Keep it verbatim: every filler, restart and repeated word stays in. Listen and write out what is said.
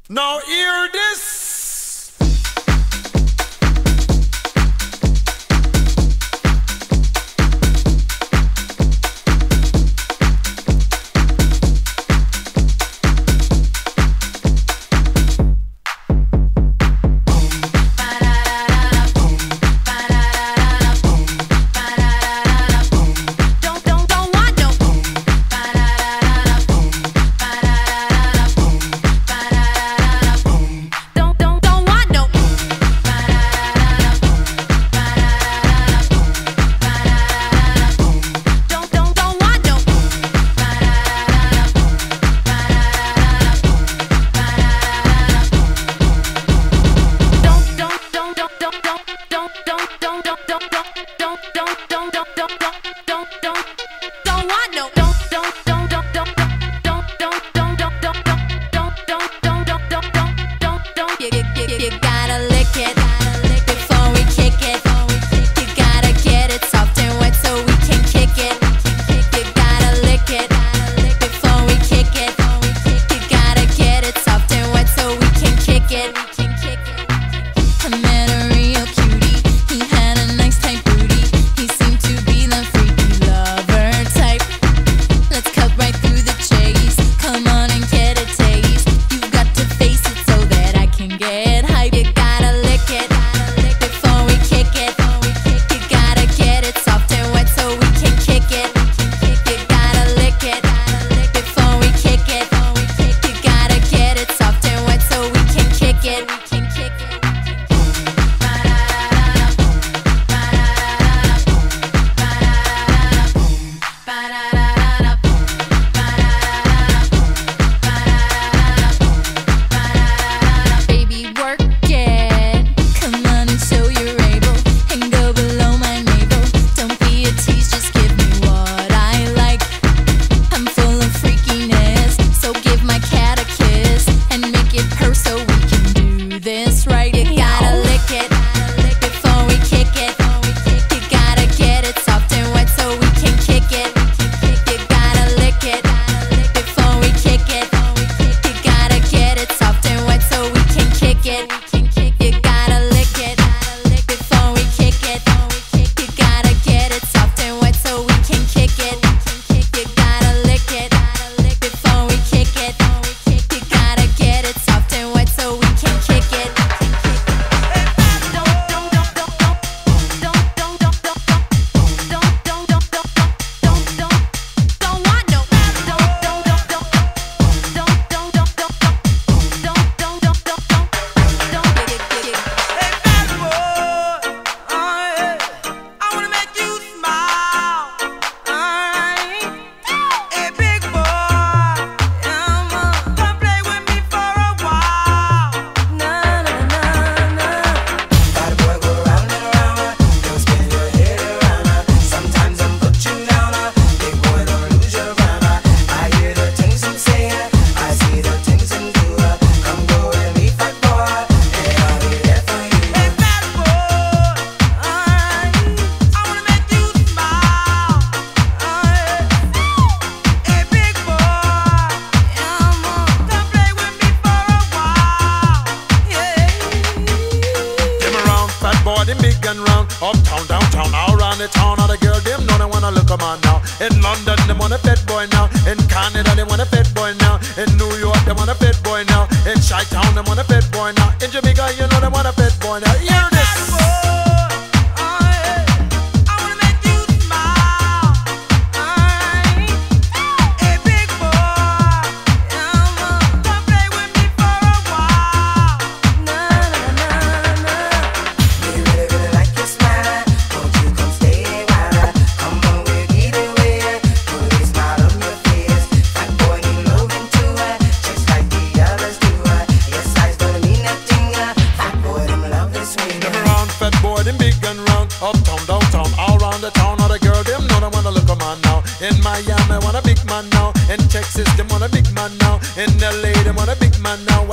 Now hear this. Uptown, downtown, all around the town. All the girls, them know they wanna look 'em on now. In London, they want a fat boy now. In Canada, they want a fat boy now. In New York, they want a fat boy now. In Chi-Town, they want a fat boy now. In Jamaica, you know they want a fat boy now. Hear this. Uptown, downtown, all around the town. All the girls, them know they wanna look 'em on now. In Miami, they want a big man now. In Texas, they want a big man now. In L A, they want a big man now.